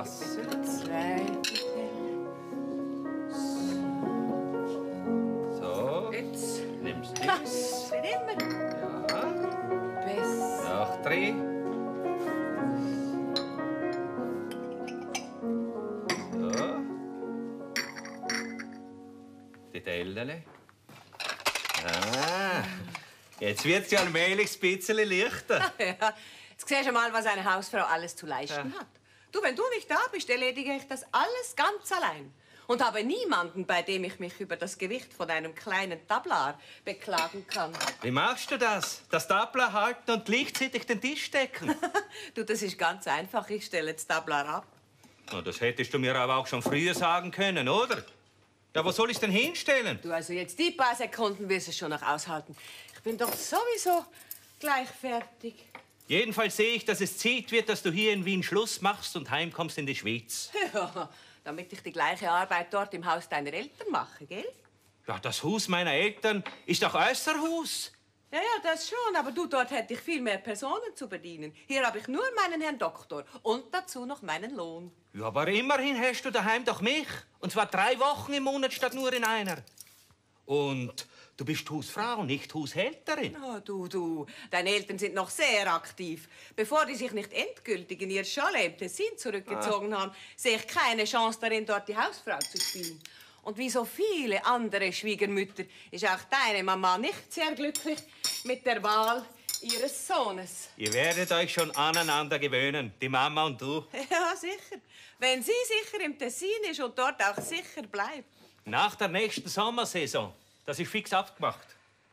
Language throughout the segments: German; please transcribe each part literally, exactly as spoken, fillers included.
Wasser. Zweite So. Jetzt. Nimmst du Ha, das? wird immer Ja. besser. Noch drei. So. Die Tellele. Ah. Jetzt wird es ja allmählich ein bisschen leichter. Ja, jetzt siehst du mal, was eine Hausfrau alles zu leisten Ja. hat. Du, wenn du nicht da bist, erledige ich das alles ganz allein. Und habe niemanden, bei dem ich mich über das Gewicht von einem kleinen Tablar beklagen kann. Wie machst du das? Das Tablar halten und gleichzeitig den Tisch decken? Du, das ist ganz einfach. Ich stelle das Tablar ab. Na, das hättest du mir aber auch schon früher sagen können, oder? Ja, wo soll ich denn hinstellen? Du, also jetzt die paar Sekunden wirst du schon noch aushalten. Ich bin doch sowieso gleich fertig. Jedenfalls sehe ich, dass es Zeit wird, dass du hier in Wien Schluss machst und heimkommst in die Schweiz. Ja, damit ich die gleiche Arbeit dort im Haus deiner Eltern mache, gell? Ja, das Haus meiner Eltern ist doch außer Haus. Ja, ja, das schon, aber du, dort hätte ich viel mehr Personen zu bedienen. Hier habe ich nur meinen Herrn Doktor und dazu noch meinen Lohn. Ja, aber immerhin hast du daheim doch mich. Und zwar drei Wochen im Monat statt nur in einer. Und du bist Hausfrau, nicht Haushälterin. Oh, du, du, deine Eltern sind noch sehr aktiv. Bevor die sich nicht endgültig in ihr Chalet im Tessin zurückgezogen haben, sehe ich keine Chance darin, dort die Hausfrau zu spielen. Und wie so viele andere Schwiegermütter ist auch deine Mama nicht sehr glücklich mit der Wahl ihres Sohnes. Ihr werdet euch schon aneinander gewöhnen, die Mama und du. Ja, sicher. Wenn sie sicher im Tessin ist und dort auch sicher bleibt. Nach der nächsten Sommersaison. Das ist fix abgemacht.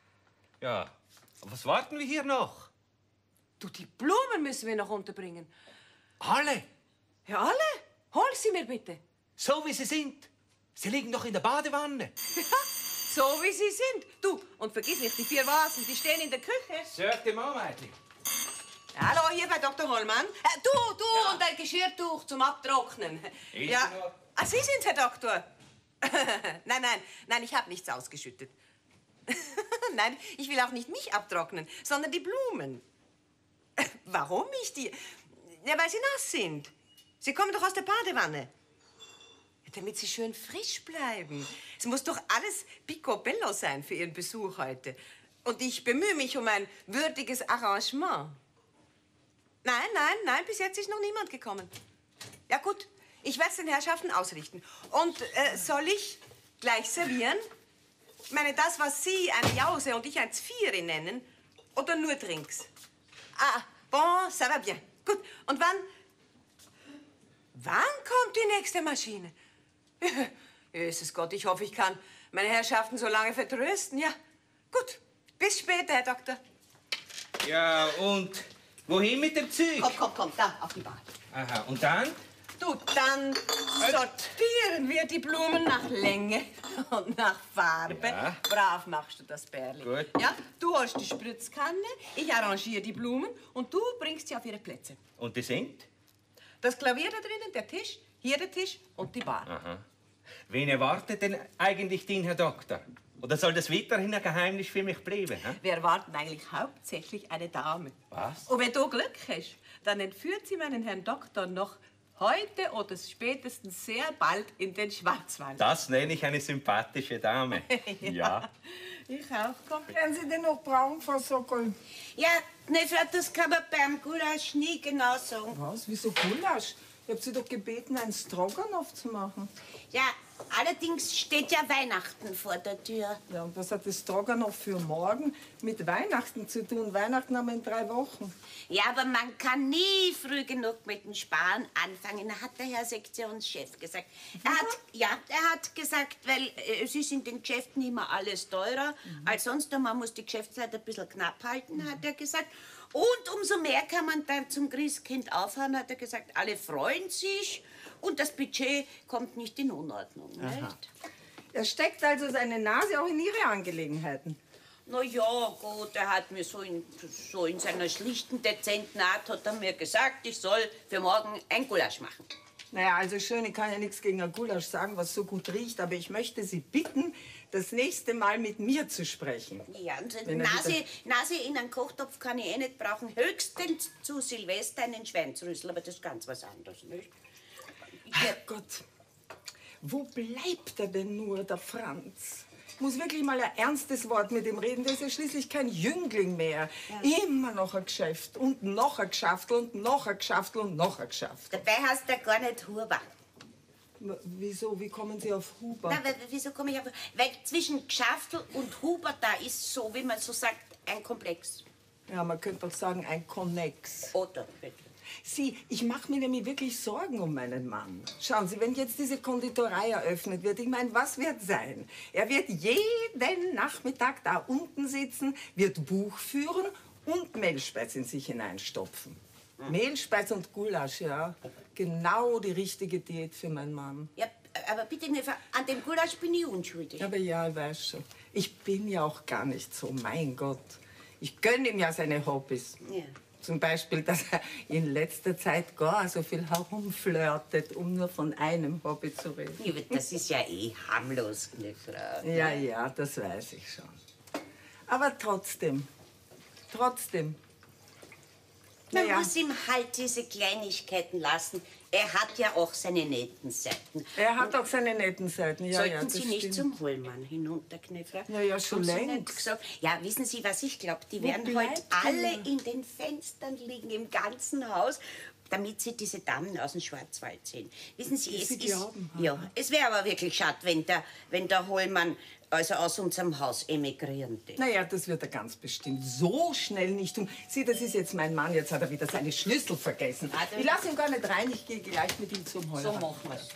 Ja, aber was warten wir hier noch? Du, die Blumen müssen wir noch unterbringen. Alle, Ja, alle? Hol sie mir bitte. so wie sie sind. Sie liegen doch in der Badewanne. So wie sie sind. Du, und vergiss nicht, die vier Vasen, die stehen in der Küche. Sag dir mal, Mädchen. Hallo, hier bei Doktor Hollmann. Äh, du, du Ja. und ein Geschirrtuch zum Abtrocknen. Ist ja. er noch? Ah, Sie sind's, Herr Doktor. nein, nein, nein, ich habe nichts ausgeschüttet. Nein, ich will auch nicht mich abtrocknen, sondern die Blumen. Warum ich die? Ja, weil sie nass sind. Sie kommen doch aus der Badewanne. Ja, damit sie schön frisch bleiben. Es muss doch alles picobello sein für Ihren Besuch heute. Und ich bemühe mich um ein würdiges Arrangement. Nein, nein, nein, bis jetzt ist noch niemand gekommen. Ja, gut, ich werde es den Herrschaften ausrichten. Und äh, soll ich gleich servieren? Ich meine, das, was Sie eine Jause und ich ein Zvieri nennen, oder nur Drinks? Ah, bon, ça va bien. Gut, und wann? Wann kommt die nächste Maschine? Jesus Gott, ich hoffe, ich kann meine Herrschaften so lange vertrösten. Ja, gut, bis später, Herr Doktor. Ja, und wohin mit dem Zeug? Komm, komm, komm, da, auf die Bahn. Aha, und dann? Du, dann sortieren wir die Blumen nach Länge und nach Farbe. Ja. Brav machst du das, Bärli. Gut. Ja, du holst die Spritzkanne, ich arrangiere die Blumen und du bringst sie auf ihre Plätze. Und die sind? Das Klavier da drinnen, der Tisch, hier der Tisch und die Bar. Aha. Wen erwartet denn eigentlich den Herr Doktor? Oder soll das weiterhin ein Geheimnis für mich bleiben? Hä? Wir erwarten eigentlich hauptsächlich eine Dame. Was? Und wenn du Glück hast, dann entführt sie meinen Herrn Doktor noch heute oder spätestens sehr bald in den Schwarzwald. Das nenne ich eine sympathische Dame. Ja. Ich auch, komm. Werden Sie denn noch brauchen, Frau Sokol? Ja, ne, Frau, das kann man beim Gulasch nie genau sagen. Was? Wieso Gulasch? Ich hab Sie doch gebeten, einen Stroganoff zu machen. Ja, allerdings steht ja Weihnachten vor der Tür. Ja, und was hat das Stroganoff für morgen mit Weihnachten zu tun? Weihnachten haben wir in drei Wochen. Ja, aber man kann nie früh genug mit dem Sparen anfangen, hat der Herr Sektionschef gesagt. Er hat, ja, er hat gesagt, weil äh, es ist in den Geschäften immer alles teurer mhm. als sonst. Und man muss die Geschäftszeit ein bisschen knapp halten, mhm. hat er gesagt. Und umso mehr kann man dann zum Christkind aufhören, hat er gesagt. Alle freuen sich und das Budget kommt nicht in Unordnung. Nicht? Er steckt also seine Nase auch in Ihre Angelegenheiten. Na ja, gut, er hat mir so in, so in seiner schlichten, dezenten Art hat er mir gesagt, ich soll für morgen ein Gulasch machen. Naja, also schön, ich kann ja nichts gegen ein Gulasch sagen, was so gut riecht, aber ich möchte Sie bitten, das nächste Mal mit mir zu sprechen. Ja, und Wenn er Nase, Nase in einen Kochtopf kann ich eh nicht brauchen. Höchstens zu Silvester einen Schweinsrüssel, aber das ist ganz was anderes, nicht? Herrgott, wo bleibt er denn nur, der Franz? Ich muss wirklich mal ein ernstes Wort mit ihm reden. Der ist ja schließlich kein Jüngling mehr. Ja. Immer noch ein Geschäft und noch ein Geschäftel und noch ein Geschäftel und noch ein Geschäft. Dabei heißt er gar nicht Huber. Wieso? Wie kommen Sie auf Huber? Na, wieso komme ich auf... Weil zwischen Geschäftel und Huber, da ist so, wie man so sagt, ein Komplex. Ja, man könnte auch sagen, ein Konnex. Oder bitte. Sie, ich mache mir nämlich wirklich Sorgen um meinen Mann. Schauen Sie, wenn jetzt diese Konditorei eröffnet wird, ich meine, was wird sein? Er wird jeden Nachmittag da unten sitzen, wird Buch führen und Mehlspeis in sich hineinstopfen. Hm. Mehlspeis und Gulasch, ja. Genau die richtige Diät für meinen Mann. Ja, aber bitte, an dem Gulasch bin ich unschuldig. Aber ja, ich weiß schon. Ich bin ja auch gar nicht so, mein Gott. Ich gönne ihm ja seine Hobbys. Ja. Zum Beispiel, dass er in letzter Zeit gar so viel herumflirtet, um nur von einem Hobby zu reden. Ja, das ist ja eh harmlos, ne, Frau? Ja, ja, das weiß ich schon. Aber trotzdem, trotzdem. Man naja. muss ihm halt diese Kleinigkeiten lassen. Er hat ja auch seine netten Seiten. Er hat auch seine netten Seiten, ja, Sollten ja, das Sie nicht stimmt. zum Hohlmann hinunterknien, Frau? Ja, ja, schon Haben Sie längst. nicht gesagt? Ja, wissen Sie, was ich glaube? Die Wo werden bleibt heute er? alle in den Fenstern liegen, im ganzen Haus, damit Sie diese Damen aus dem Schwarzwald sehen. Wissen Sie, Wie es Sie ist... glauben, ja, es wäre aber wirklich schade, wenn der, wenn der Hohlmann also aus unserem Haus emigrieren würde. Naja, das wird er ganz bestimmt so schnell nicht tun. Sieh, das ist jetzt mein Mann, jetzt hat er wieder seine Schlüssel vergessen. Ah, Ich lasse ihn gar nicht rein, ich gehe gleich mit ihm zum Heuer. So machen wir's.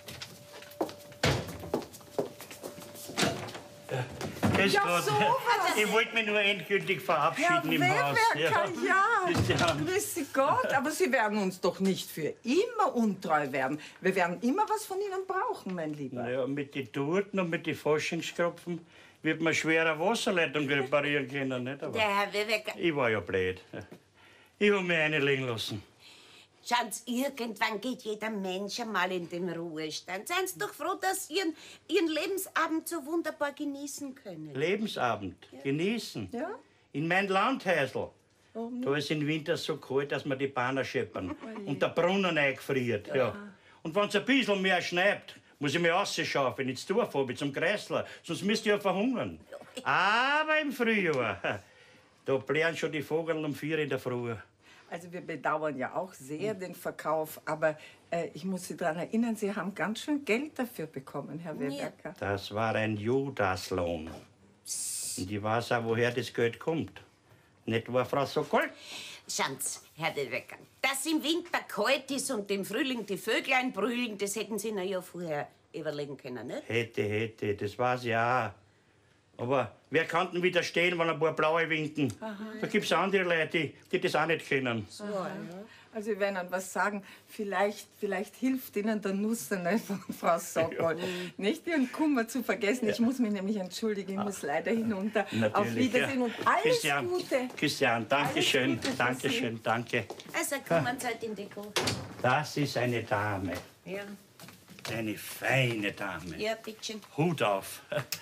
Grüß Ja, Gott. sowas. Ich wollte mich nur endgültig verabschieden im Haus. Wehrwerker, ja. Grüß die Herren. Grüß Sie Gott, aber Sie werden uns doch nicht für immer untreu werden. Wir werden immer was von Ihnen brauchen, mein Lieber. Ja, mit den Torten und mit den Faschingskropfen wird man schwerer Wasserleitung reparieren können. Nicht? Aber Der Herr Wewecker, ich war ja blöd. Ich habe mich reinlegen lassen. schauen Sie, irgendwann geht jeder Mensch einmal in den Ruhestand. Seien Sie doch froh, dass Sie Ihren, Ihren Lebensabend so wunderbar genießen können. Lebensabend, genießen. Ja? In mein Landhäusl. Da ist im Winter so kalt, dass wir die Bahner scheppern. Und der Brunnen eingefriert. Ja. Und wenn es ein bisschen mehr schneit, muss ich mich rausschaffen, ins Dorf habe, zum Kreisler. Sonst müsst ihr ja verhungern. Aber im Frühjahr, da blären schon die Vögel um vier in der Früh. Also wir bedauern ja auch sehr den Verkauf, aber äh, ich muss Sie daran erinnern, Sie haben ganz schön Geld dafür bekommen, Herr Weberker. Das war ein Judaslohn. Und ich weiß auch, woher das Geld kommt. Nicht wahr, Frau Sokol? Schauen Sie, Herr Wewecker, dass im Winter kalt ist und im Frühling die Vöglein brüllen, das hätten Sie Ihnen ja vorher überlegen können, nicht? Hätte, hätte, das weiß ich auch. Aber wer kann denn widerstehen, wenn ein paar Blaue winken? Da gibt's andere Leute, die, die das auch nicht kennen. Also ich werde Ihnen was sagen, vielleicht, vielleicht hilft Ihnen der Nussene von Frau Sokol, nicht Ihren Kummer zu vergessen. Ich muss mich nämlich entschuldigen, ich muss leider hinunter. Natürlich, Auf Wiedersehen ja. und alles Christian, Gute. Christian, danke Alles schön, Gute für danke Sie. schön, danke. Also kommen Sie halt in die Küche. Das ist eine Dame, Ja, eine feine Dame. ja, bitteschön. Hut auf.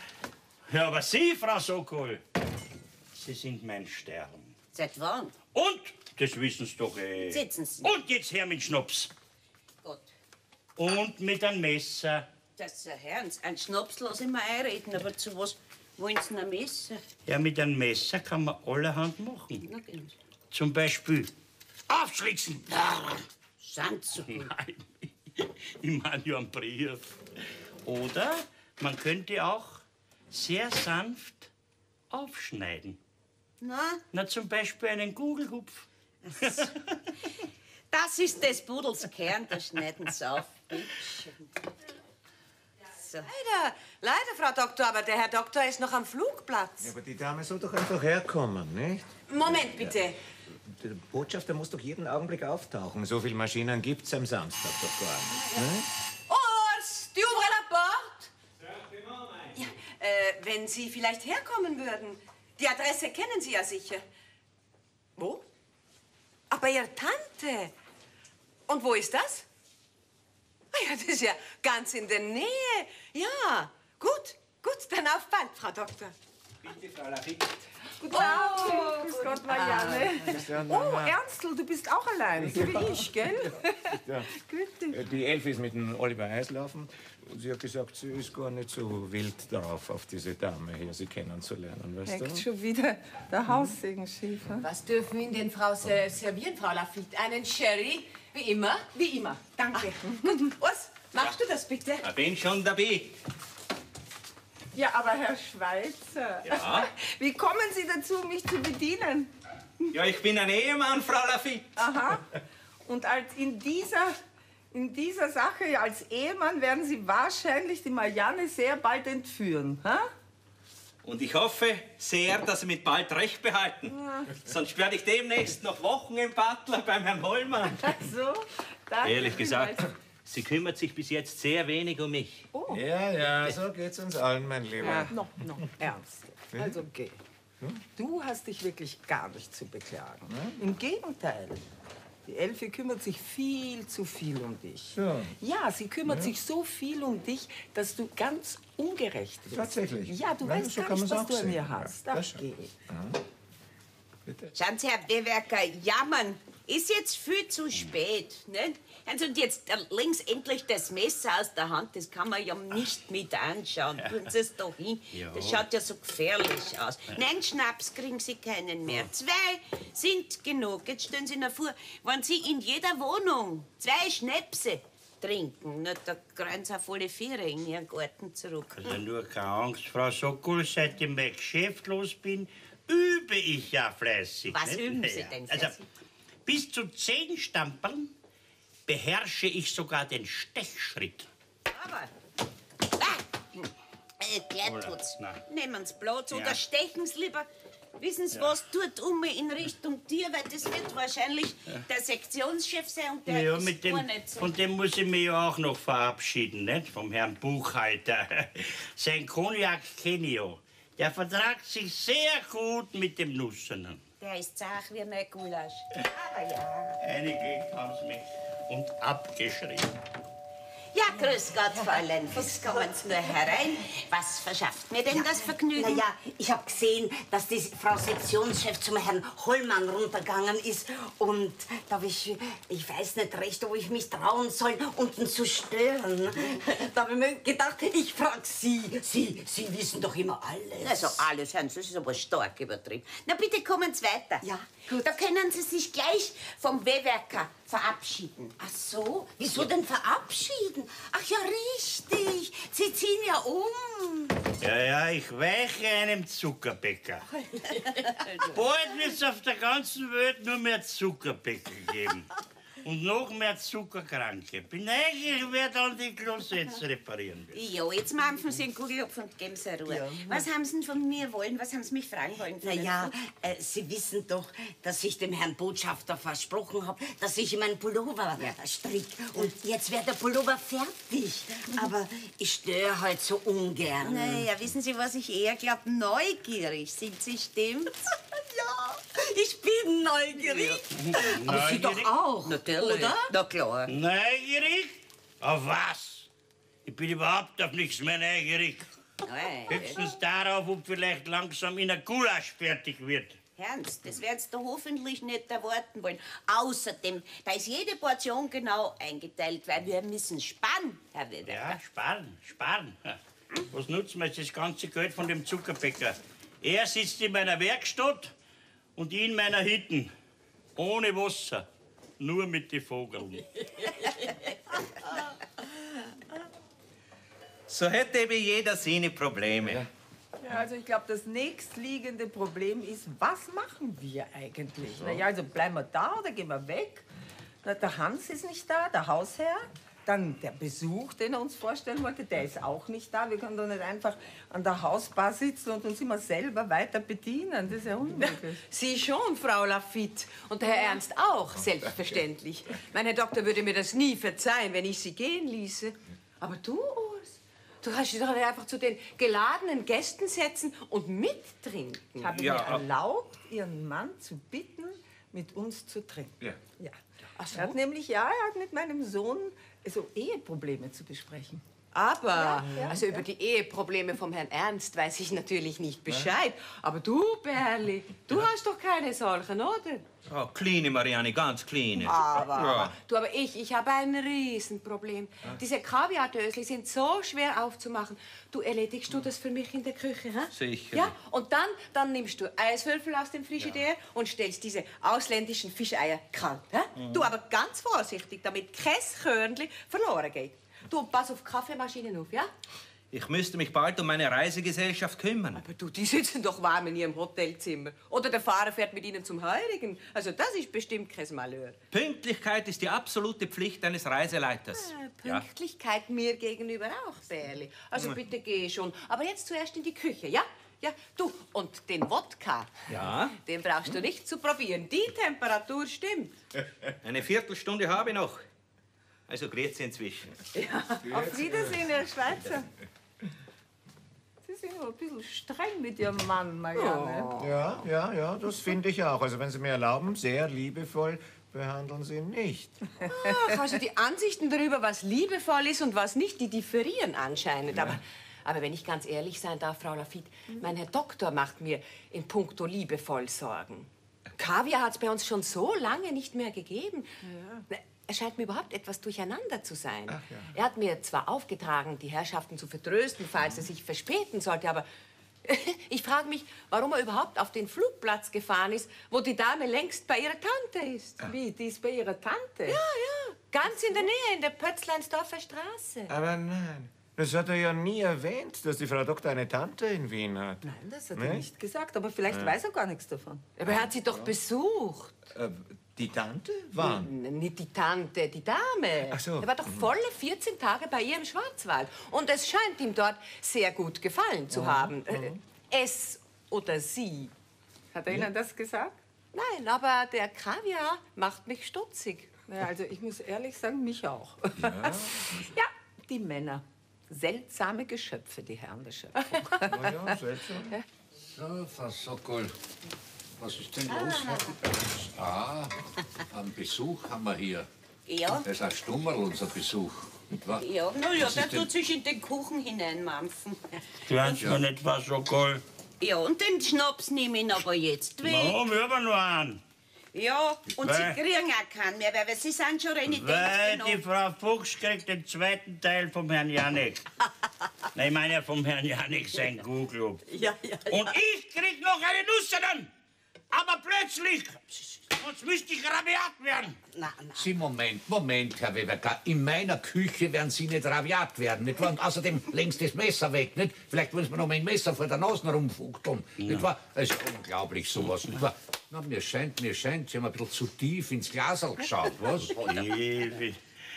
Ja, aber Sie, Frau Sokol, Sie sind mein Stern. Seit wann? Und, das wissen Sie doch eh. Sitzen Sie. Und jetzt her mit Schnaps. Gott, Und mit einem Messer. das ist ein Herrn. Ein Schnaps lasse ich mir einreden, aber zu was wollen Sie ein Messer? Ja, mit einem Messer kann man allerhand machen. Na, gehen Sie. Zum Beispiel aufschlitzen. Sind so gut. Nein, ich meine ja einen Brief. Oder man könnte auch sehr sanft aufschneiden. Na, Na, zum Beispiel einen Gugelhupf. das ist des Pudels Kern, da schneiden Sie auf. Bitteschön. So. Leider, leider, Frau Doktor, aber der Herr Doktor ist noch am Flugplatz. Ja, aber die Dame soll doch einfach herkommen, nicht? Moment, bitte. Der Botschafter muss doch jeden Augenblick auftauchen. So viele Maschinen gibt's am Samstag doch gar nicht. Ne? Urs, tu ouvres la porte. Ja, äh, wenn Sie vielleicht herkommen würden. Die Adresse kennen Sie ja sicher. Wo? Ach, bei Ihrer Tante. Und wo ist das? Ah ja, das ist ja ganz in der Nähe. Ja, gut, gut, dann auf bald, Frau Doktor. Bitte, Frau Lafitte. Guten Abend. Grüß Gott, Marianne. Oh, Ernstl, du bist auch allein, so wie ich, gell? Ja. Grüß Die Elfi ist mit dem Oliver Eislaufen. Und sie hat gesagt, sie ist gar nicht so wild drauf, auf diese Dame hier sie kennenzulernen, weißt Hängt du? schon wieder der Haussegen schief. Hm? Was dürfen Ihnen denn Frau ser- servieren, Frau Lafitte? Einen Sherry? Wie immer? Wie immer. Danke. Gut, was? Machst du das bitte? Ich bin schon dabei. Ja, aber Herr Schweitzer, Ja? wie kommen Sie dazu, mich zu bedienen? Ja, ich bin ein Ehemann, Frau Lafitte. Aha. Und als in dieser, in dieser Sache, ja, als Ehemann, werden Sie wahrscheinlich die Marianne sehr bald entführen. Ha? Und ich hoffe sehr, dass Sie mit bald recht behalten. Sonst werde ich demnächst noch Wochen im Butler beim Herrn Hollmann. So, danke. Ehrlich gesagt, sie kümmert sich bis jetzt sehr wenig um mich. Ja, ja, so geht's uns allen, mein Lieber. Ja, noch, noch, ernst. Also geh. Du hast dich wirklich gar nicht zu beklagen. Im Gegenteil. Die Elfi kümmert sich viel zu viel um dich. Ja. Ja, sie kümmert sich so viel um dich, dass du ganz ungerecht bist. Tatsächlich? Ja, du Ja, weißt so gar kann nicht, man's was auch du an sehen. ihr hast. Ja, Ach, das schon. geh. Schauen Sie, Herr Bewerker, jammern ist jetzt viel zu spät. Ne? Also und jetzt äh, links endlich das Messer aus der Hand, das kann man ja nicht mit anschauen. Tun Sie es doch hin. Ja. Das schaut ja so gefährlich aus. Nein, Schnaps kriegen Sie keinen mehr. Zwei sind genug. Jetzt stellen Sie sich vor, wenn Sie in jeder Wohnung zwei Schnäpse trinken, na, da greifen Sie auf alle Viere in Ihren Garten zurück. Also nur keine Angst, Frau Sokol, seit ich mein Geschäft los bin, übe ich ja fleißig. Was nicht? üben Sie Ja, denn Also, fleißig? bis zu zehn Stampeln beherrsche ich sogar den Stechschritt. Aber. Ah! Äh, gleich Oder? tut's. Nein. Nehmen Sie Platz Ja. oder stechen Sie lieber. Wissen Sie, was tut um in Richtung Tier, weil das wird wahrscheinlich der Sektionschef sein und der Ja, ist mit gar dem, nicht so. von dem muss ich mich ja auch noch verabschieden, nicht? Vom Herrn Buchhalter. Sein Cognac kenne ich ja. Der vertragt sich sehr gut mit dem Nussernen. Der ist zart wie mein Gulasch. Aber ja. Einige haben es mich und abgeschrieben. Ja, grüß Gott, Fräulein Fisk, kommen Sie nur herein. Was verschafft mir denn das Vergnügen? Na ja, ich habe gesehen, dass die Frau Sektionschef zum Herrn Hollmann runtergegangen ist. Und da hab ich, ich weiß nicht recht, ob ich mich trauen soll, unten zu stören. Da habe ich mir gedacht, ich frage Sie. Sie, Sie wissen doch immer alles. Also alles, Herrn, das ist aber stark übertrieben. Na bitte kommen Sie weiter. Ja, gut. Da können Sie sich gleich vom Bewerker verabschieden. Ach so, wieso denn verabschieden? Ach ja, richtig. Sie ziehen ja um. Ja, ja, ich weiche einem Zuckerbäcker. Bald wird es auf der ganzen Welt nur mehr Zuckerbäcker geben. Und noch mehr Zuckerkranke. Bin eigentlich, wer dann die Klosetts reparieren wird. Ja, jetzt mampfen Sie den Kugelhupf und geben Sie Ruhe. Was haben Sie denn von mir wollen? Was haben Sie mich fragen wollen? Na ja, äh, Sie wissen doch, dass ich dem Herrn Botschafter versprochen habe, dass ich ihm einen Pullover ja. strick. Und jetzt wäre der Pullover fertig. Aber ich störe halt so ungern. Naja, wissen Sie, was ich eher glaube? Neugierig. Sind Sie, stimmt's? Ja, ich bin neugierig. Aber Sie doch auch, Natürlich. oder? Na klar. Neugierig? Auf was? Ich bin überhaupt auf nichts mehr neugierig. Nein. Höchstens darauf, ob vielleicht langsam in der Gulasch fertig wird. Ernst, das werden Sie doch hoffentlich nicht erwarten wollen. Außerdem, da ist jede Portion genau eingeteilt, weil wir müssen sparen, Herr Weber. Ja, sparen, sparen. Was nutzt mir jetzt das ganze Geld von dem Zuckerbäcker? Er sitzt in meiner Werkstatt und ich in meiner Hütte. Ohne Wasser, nur mit den Vogeln. So hätte eben jeder seine Probleme. Ja, also ich glaube, das nächstliegende Problem ist, was machen wir eigentlich? Na ja, also bleiben wir da oder gehen wir weg? Na, der Hans ist nicht da, der Hausherr. Dann der Besuch, den er uns vorstellen wollte, der ist auch nicht da. Wir können doch nicht einfach an der Hausbar sitzen und uns immer selber weiter bedienen. Das ist ja unmöglich. Sie schon, Frau Lafitte. Und der Herr Ernst auch, selbstverständlich. Mein Herr Doktor würde mir das nie verzeihen, wenn ich Sie gehen ließe. Aber du, Urs, du kannst dich doch nicht einfach zu den geladenen Gästen setzen und mittrinken. Ich habe Ja, mir aber- erlaubt, Ihren Mann zu bitten, mit uns zu trinken. Ja. Ja. Er hat nämlich, ja, er hat mit meinem Sohn so Eheprobleme zu besprechen. Aber, Ja, ja, also über die Eheprobleme vom Herrn Ernst weiß ich natürlich nicht Bescheid. Aber du, Berli, du hast doch keine solchen, oder? Oh, kleine Marianne, ganz kleine. Aber, Ja. du, aber ich, ich habe ein Riesenproblem. Diese Kaviardösli sind so schwer aufzumachen. Du, erledigst du das für mich in der Küche, hä? Sicher. Ja, und dann, dann nimmst du Eiswürfel aus dem Frigidaire und stellst diese ausländischen Fischeier kalt, hä? Mhm. Du, aber ganz vorsichtig, damit kein Körnchen verloren geht. Du, und pass auf die Kaffeemaschine auf, ja? Ich müsste mich bald um meine Reisegesellschaft kümmern. Aber du, die sitzen doch warm in ihrem Hotelzimmer. Oder der Fahrer fährt mit ihnen zum Heurigen. Also das ist bestimmt kein Malheur. Pünktlichkeit ist die absolute Pflicht eines Reiseleiters. Äh, Pünktlichkeit mir gegenüber auch, Bärli. Also bitte geh schon. Aber jetzt zuerst in die Küche, ja? Ja, du, und den Wodka, Ja? den brauchst du nicht zu probieren. Die Temperatur stimmt. Eine Viertelstunde habe ich noch. Also grüezi inzwischen. Auf Wiedersehen, Herr Schweizer. Sie sind aber ein bisschen streng mit Ihrem Mann, Marianne. Ja, ja, ja, das finde ich auch. Also wenn Sie mir erlauben, sehr liebevoll behandeln Sie ihn nicht. Ach, also die Ansichten darüber, was liebevoll ist und was nicht, die differieren anscheinend. Aber, aber wenn ich ganz ehrlich sein darf, Frau Lafitte, mein Herr Doktor macht mir in puncto liebevoll Sorgen. Kaviar hat es bei uns schon so lange nicht mehr gegeben. Na, Er scheint mir überhaupt etwas durcheinander zu sein. Ach, ja. Er hat mir zwar aufgetragen, die Herrschaften zu vertrösten, falls er sich verspäten sollte, aber ich frage mich, warum er überhaupt auf den Flugplatz gefahren ist, wo die Dame längst bei ihrer Tante ist. Wie, die ist bei Ihrer Tante? Ja, ja, ganz in der Nähe, in der Pötzleinsdorfer Straße. Aber nein, das hat er ja nie erwähnt, dass die Frau Doktor eine Tante in Wien hat. Nein, das hat er Nee? nicht gesagt, aber vielleicht weiß er gar nichts davon. Aber er hat sie doch besucht. Äh, die Tante? Wann? N- Nicht die Tante, die Dame. Ach so. Er war doch volle vierzehn Tage bei ihr im Schwarzwald. Und es scheint ihm dort sehr gut gefallen zu haben. Äh, Es oder sie. Hat er Ihnen das gesagt? Nein, aber der Kaviar macht mich stutzig. Ja, also ich muss ehrlich sagen, mich auch. Ja, ja die Männer. Seltsame Geschöpfe, die Herren der Schöpfung. Na ja, seltsam. So, Frau Sokol, was ist denn los heute? Ah, einen Besuch haben wir hier. Ja, Das ist ein Stummerl, unser Besuch. Nicht wahr? ja, na ja, Was der ist denn- tut sich in den Kuchen hineinmampfen. Kannst du nicht was so cool? Ja, und den Schnaps nehme ich aber jetzt weg. Warum wir nur einen? Ja, und Weil- sie kriegen auch keinen mehr, weil sie sind schon renitent Weil die genug. Frau Fuchs kriegt den zweiten Teil vom Herrn Janik. Nein, ich meine ja vom Herrn Janik, sein Kuhclub. Ja, ja, ja. Und ich krieg noch eine Nusserin. Aber plötzlich, sonst müsste ich rabiat werden. Na, na. Sie, Moment, Moment, Herr Weberka. In meiner Küche werden Sie nicht rabiat werden, nicht wahr? Und außerdem längst das Messer weg, nicht? Vielleicht wollen Sie mir noch mein Messer vor der Nase rumfuchteln, nicht wahr? Es ist unglaublich, sowas, nicht wahr? Na, mir scheint, mir scheint, Sie haben ein bisschen zu tief ins Glasl geschaut, was? Ich,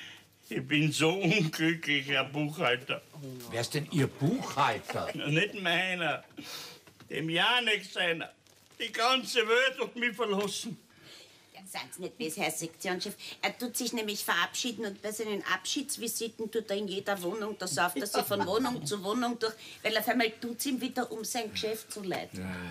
ich bin so unglücklich, Herr Buchhalter. Wer ist denn Ihr Buchhalter? Nicht meiner, dem Janik seiner. Die ganze Welt hat mich verlassen. Ja, seien Sie nicht böse, Herr Sektionschef. Er tut sich nämlich verabschieden und bei seinen Abschiedsvisiten tut er in jeder Wohnung, da sauft er sich von Wohnung zu Wohnung durch, weil auf einmal tut's ihm wieder um sein Geschäft zu leid.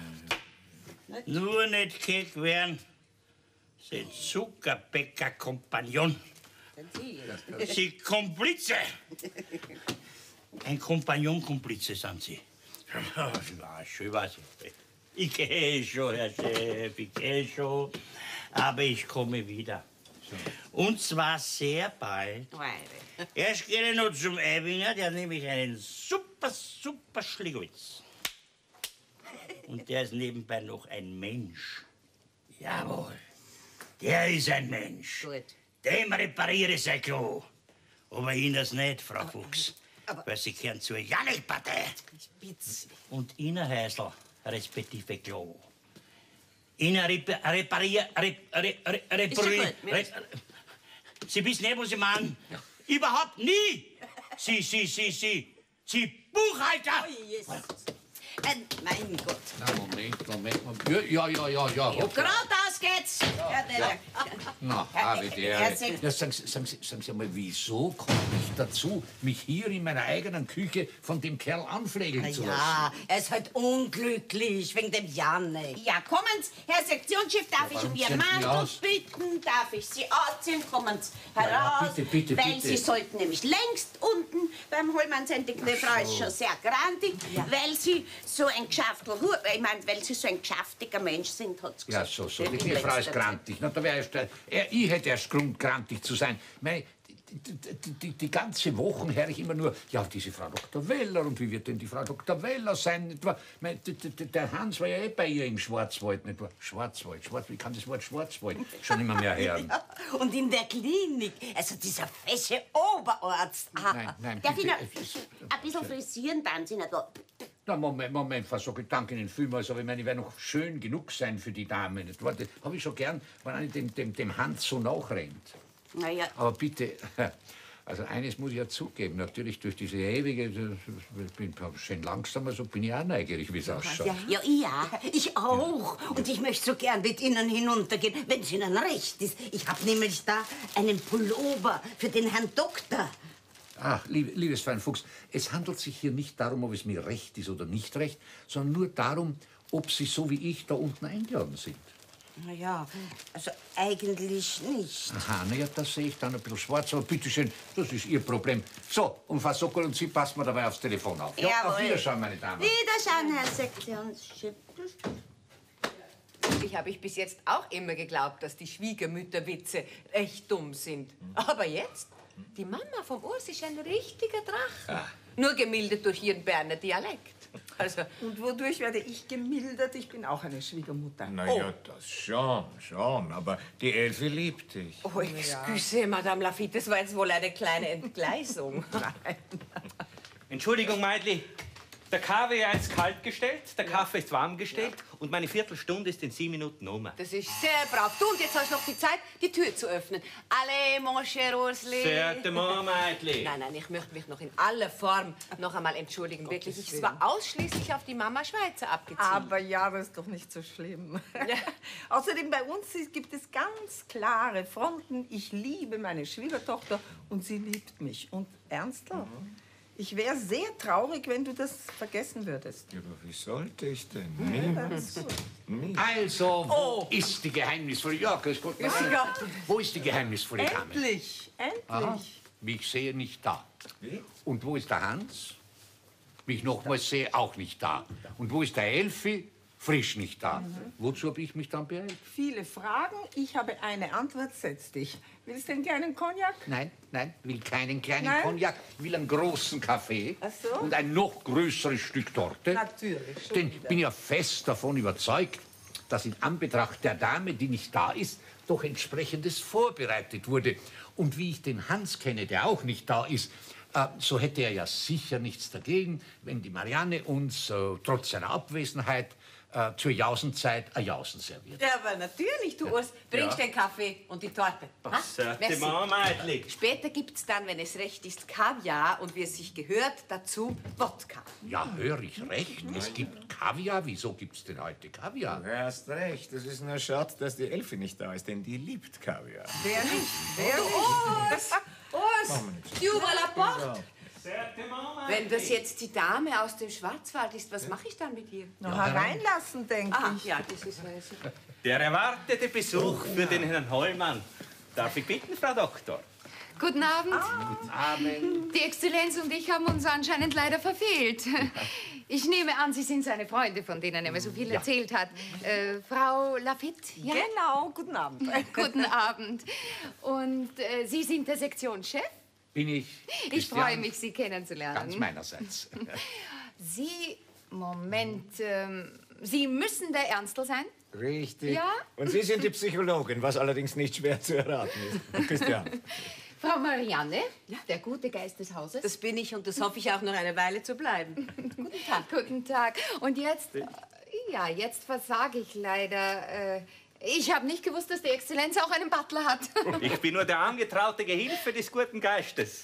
Nur nicht keck werden. Sie Zuckerbäcker-Kompagnon. Sie Komplize. Ein Kompagnon-Komplize sind Sie. Ja, schön, weiß ich. Ich gehe schon, Herr Chef, ich gehe schon. Aber ich komme wieder. Und zwar sehr bald. Erst gehe ich noch zum Eibinger, der hat nämlich einen super, super Schligowitz. Und der ist nebenbei noch ein Mensch. Jawohl, der ist ein Mensch. Gut. Dem repariere ich sein Klo. Aber Ihnen das nicht, Frau Fuchs. aber- Weil Sie gehören zur Janik-Partei. Spitz. Und Ihnen, Häusl, respektive Klo. Ihnen repa repariere... Rep re re repariere... Ist schon gut, Re Sie wissen nicht, was ich meine. Überhaupt nie. Sie, Sie, Sie, Sie, Sie Buchhalter. Äh, mein Gott. Na, Moment, Moment, Moment. Ja, ja, ja, ja, ja. hoppla. Geradeaus geht's. Ja, der, der. Na, habe der. Herr Sek- Ja, sagen, Sie, sagen, Sie, sagen Sie mal, wieso komme ich dazu, mich hier in meiner eigenen Küche von dem Kerl anflegeln zu lassen? Ja, er ist halt unglücklich wegen dem Janek. Ja, kommen Sie, Herr Sektionschef, darf ich um warum Ihr ziehen Sie Mantel aus? bitten? Darf ich Sie anziehen? Kommen Sie heraus. ja, bitte, bitte, weil bitte. Sie sollten nämlich längst unten beim Hollmann sein. Die Frau ist schon sehr grantig, weil Sie so ein Geschäftel, ich meine, weil Sie so ein geschäftiger Mensch sind, hat sie Ja, gesagt. so, so. In Die Frau ist letzter Zeit. grantig. Na, da wär erst, äh, er, ich hätte erst Grund, grantig zu sein. Mei, die, die, die, die, die ganze Woche höre ich immer nur, ja, diese Frau Doktor Weller, und wie wird denn die Frau Doktor Weller sein? Nicht wahr? Mei, d- d- d- der Hans war ja eh bei ihr im Schwarzwald, nicht wahr? Schwarzwald, Schwarz, wie kann das Wort Schwarzwald schon immer mehr hören? Und in der Klinik, also dieser fesche Oberarzt. Ah, Nein, nein, Darf ich bitte. noch ein bisschen frisieren, dann Sie nicht so. Na, Moment, Moment, Frau Sockel, danke Ihnen vielmals, aber ich meine, ich werde noch schön genug sein für die Dame, nicht wahr? Das habe ich schon gern, wenn einer dem, dem, dem Hans so nachrennt. Naja, Aber bitte, also eines muss ich ja zugeben, natürlich durch diese ewige, ich bin schön langsam, also bin ich auch neugierig, wie es ausschaut. ja, ja, ich auch. Und ich möchte so gern mit Ihnen hinuntergehen, wenn es Ihnen recht ist. Ich habe nämlich da einen Pullover für den Herrn Doktor. Ach, liebe, liebes Fein Fuchs, es handelt sich hier nicht darum, ob es mir recht ist oder nicht recht, sondern nur darum, ob Sie so wie ich da unten eingeladen sind. Na ja, also eigentlich nicht. Aha, na ja, das sehe ich dann ein bisschen schwarz, aber bitteschön, das ist Ihr Problem. So, und Frau Sockel und Sie passen mir dabei aufs Telefon auf. Ja, auf Jawohl. Wiederschauen, meine Damen. Wiederschauen, Herr Sektionschef. Ich habe ich bis jetzt auch immer geglaubt, dass die Schwiegermütterwitze echt dumm sind. Aber jetzt, die Mama vom Urs ist ein richtiger Drache. Nur gemildert durch ihren Berner Dialekt. Also, Und wodurch werde ich gemildert? Ich bin auch eine Schwiegermutter. Na ja, das schon, schon. Aber die Elfi liebt dich. oh, excuse, Madame Lafitte, das war jetzt wohl eine kleine Entgleisung. Entschuldigung, Meidli. Der Kaffee ist jetzt kalt gestellt, der Kaffee ist warm gestellt und meine Viertelstunde ist in sieben Minuten um. Das ist sehr brav. Du, und jetzt hast du noch die Zeit, die Tür zu öffnen. Allez, mon cher Ursli. Certainement, Meidli. Nein, nein, ich möchte mich noch in aller Form noch einmal entschuldigen. Wirklich, ich war ausschließlich auf die Mama Schweizer abgezielt. Aber ja, das ist doch nicht so schlimm. Außerdem bei uns ist- gibt es ganz klare Fronten. Ich liebe meine Schwiegertochter und sie liebt mich. Und Ernstl, ich wäre sehr traurig, wenn du das vergessen würdest. Ja, aber wie sollte ich denn? Niemals. Nie. Also, wo ist die geheimnisvolle... Ja, grüß Gott. Grüß Gott. Wo ist die geheimnisvolle Dame? Endlich, endlich. Aha, wie ich sehe, nicht da. Und wo ist der Hans? Wie ich nochmals sehe, auch nicht da. Und wo ist der Elfi? Frisch nicht da. Wozu habe ich mich dann beeilt? Viele Fragen, ich habe eine Antwort, setz dich. Willst du einen kleinen Cognac? Nein, nein, will keinen kleinen Nein? Cognac, will einen großen Kaffee Ach so. und ein noch größeres Stück Torte. Natürlich, schon Denn ich wieder. bin ja fest davon überzeugt, dass in Anbetracht der Dame, die nicht da ist, doch entsprechendes vorbereitet wurde. Und wie ich den Hans kenne, der auch nicht da ist, äh, so hätte er ja sicher nichts dagegen, wenn die Marianne uns äh, trotz seiner Abwesenheit äh, zur Jausenzeit ein Jausen serviert. Ja, aber natürlich, du Urs, bringst den Kaffee und die Torte. Ha? Certainement, Meidli. Später gibt's dann, wenn es recht ist, Kaviar und wie es sich gehört, dazu Wodka. Ja, höre ich recht. Es gibt Kaviar. Wieso gibt's denn heute Kaviar? Du hast recht. Es ist nur schade, dass die Elfi nicht da ist, denn die liebt Kaviar. Wer nicht? Wer nicht? Urs, tu ouvres la porte. Certainement, Meidli. Wenn das jetzt die Dame aus dem Schwarzwald ist, was mache ich dann mit ihr? Noch hereinlassen, denke Ah, ich. ja, das ist äh, sicher. Der erwartete Besuch für den Herrn Hollmann. Darf ich bitten, Frau Doktor? Guten Abend. Guten Abend. Die Exzellenz und ich haben uns anscheinend leider verfehlt. Ich nehme an, Sie sind seine Freunde, von denen er mir so viel erzählt hat. Äh, Frau Lafitte? Ja? Genau, guten Abend. Guten Abend. Und äh, Sie sind der Sektionschef? Bin ich. Ich Christian? freue mich, Sie kennenzulernen. Ganz meinerseits. Sie, Moment, ähm, Sie müssen der Ernstl sein? Richtig. Ja? Und Sie sind die Psychologin, was allerdings nicht schwer zu erraten ist. Christian. Frau Marianne, der gute Geist des Hauses? Das bin ich und das hoffe ich auch noch eine Weile zu bleiben. Guten Tag. Guten Tag. Und jetzt, äh, ja, jetzt versage ich leider. Äh, ich habe nicht gewusst, dass die Exzellenz auch einen Butler hat. Ich bin nur der angetraute Gehilfe des guten Geistes.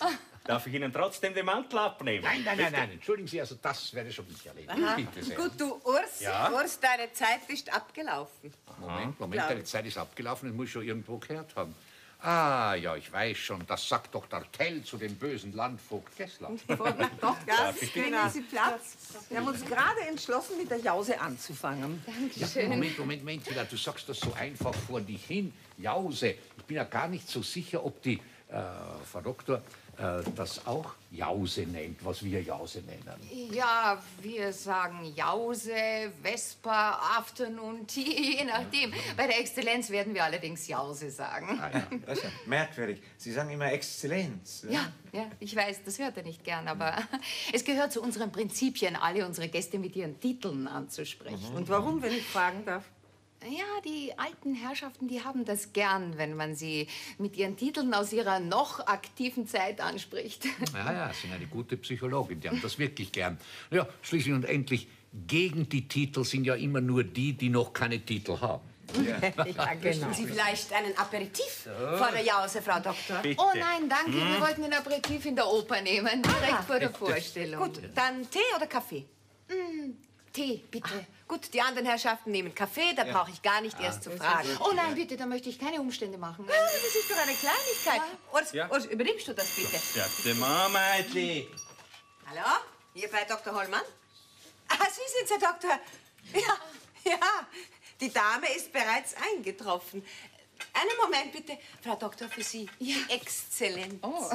Darf ich Ihnen trotzdem den Mantel abnehmen? Nein, nein, nein, nein, entschuldigen Sie, also das werde schon nicht erleben. Aha. Bitte sehr. Gut, du Urs, Ja? Urs, deine Zeit ist abgelaufen. Moment, Moment, Glaub deine Zeit ist abgelaufen, das muss ich schon irgendwo gehört haben. Ah, ja, ich weiß schon, das sagt doch der Tell zu dem bösen Landvogt Gessler. Doch, ganz genau. Sie Platz. Wir haben uns gerade entschlossen, mit der Jause anzufangen. Ja, Moment, Moment, Moment, Hilla, du sagst das so einfach vor dich hin. Jause. Ich bin ja gar nicht so sicher, ob die äh, Frau Doktor äh, das auch Jause nennt, was wir Jause nennen. Ja, wir sagen Jause, Vesper, Afternoon Tea, je nachdem. Bei der Exzellenz werden wir allerdings Jause sagen. Ah, ja. Das ist ja merkwürdig. Sie sagen immer Exzellenz. Ja, ja, ich weiß, das hört er nicht gern, aber es gehört zu unseren Prinzipien, alle unsere Gäste mit ihren Titeln anzusprechen. Und warum, wenn ich fragen darf? Ja, die alten Herrschaften, die haben das gern, wenn man sie mit ihren Titeln aus ihrer noch aktiven Zeit anspricht. Ja, ja, Sie sind eine gute Psychologin, die haben das wirklich gern. Ja, schließlich und endlich, gegen die Titel sind ja immer nur die, die noch keine Titel haben. Ja, genau. Sie vielleicht einen Aperitif vor der Jause, Frau Doktor? Bitte. Oh nein, danke, wir wollten ein Aperitif in der Oper nehmen, direkt vor der Vorstellung. Gut, dann Tee oder Kaffee? Mm, Tee, bitte. Gut, die anderen Herrschaften nehmen Kaffee, da brauche ich gar nicht erst zu fragen. Oh nein, bitte, da möchte ich keine Umstände machen. Das ist doch eine Kleinigkeit. Urs, Ja. Urs, übernimmst du das bitte? Ja, der Mama-Meitli. Hallo? Hier bei Doktor Hollmann? Ah, Sie sind's, Herr Doktor. Ja, ja. Die Dame ist bereits eingetroffen. Einen Moment bitte, Frau Doktor, für Sie. Ja. Exzellent. Oh.